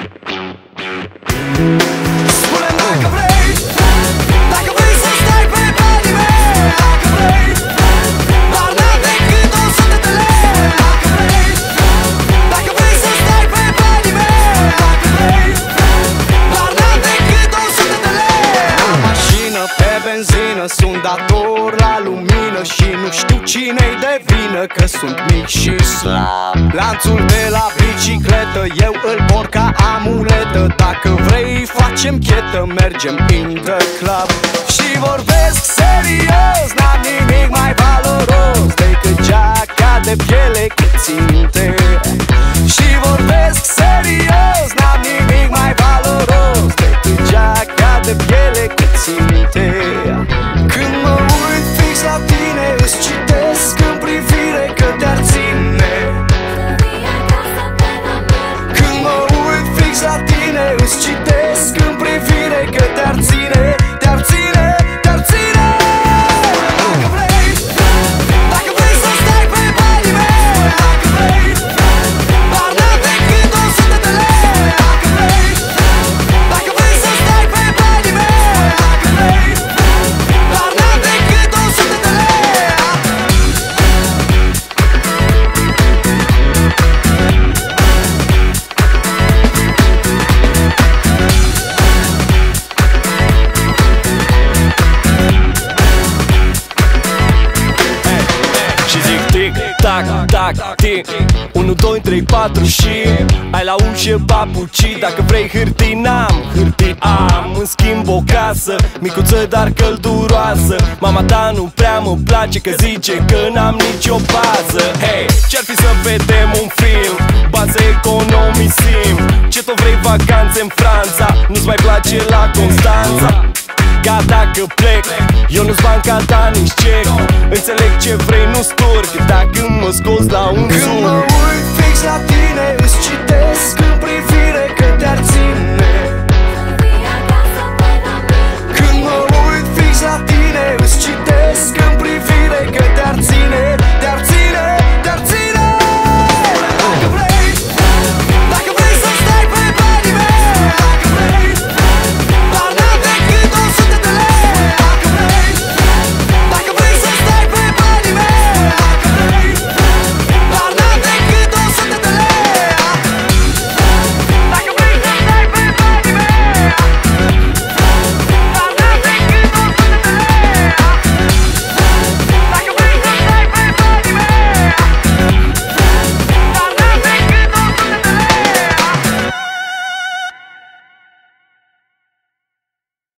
Spune-mi dacă vrei, dacă vrei să stai pe banii mei, dacă vrei, dar n-am decât 100 de lei. Dacă vrei, dacă vrei să stai pe banii mei, dacă vrei, dar n-am decât 100 de lei. Am mașină pe benzină, sunt dator la lumină și nu știu cine-i de vină, că sunt mic și slab. Lanțul de la bicicletă eu îl port ca amuletă. Dacă vrei facem chetă, mergem in the club. Și vorbesc serios, n-am nimic mai valoros decât geaca de piele cu ținte. Și vorbesc serios, n-am nimic mai valoros decât geaca de piele cu ținte. Când mă uit fix la tine, îți citesc în privire că te-ar ține. Când mă uit fix la tine, îți citesc în privire că te-ar ține, te-ar ține, te-ar ține. Dacă vrei, dacă vrei să stai pe banii mei, dacă vrei, dar n-am decât 100 de lei. Dacă vrei, dacă vrei să stai pe banii mei, dacă vrei, dar n-am decât 100 de lei. Și zic tic, tac, tac, tic 1, 2, 3, 4 și ai la ușă papucii. Dacă vrei hârtii n-am, hârtii am. În schimb o casă, micuță dar călduroasă. Mama ta nu prea mă place că zice că n-am nicio bază. Hei, ce-ar fi să vedem un film? Bază economisim. Ce tot vrei vacanțe în Franța? Nu-ți mai place la Constanța? Gata că plec, eu nu-s banca ta, nici cec. Înțeleg ce vrei, nu-s turc, dacă mă scoți la un Când mă sur. uit fix la tine, îți citesc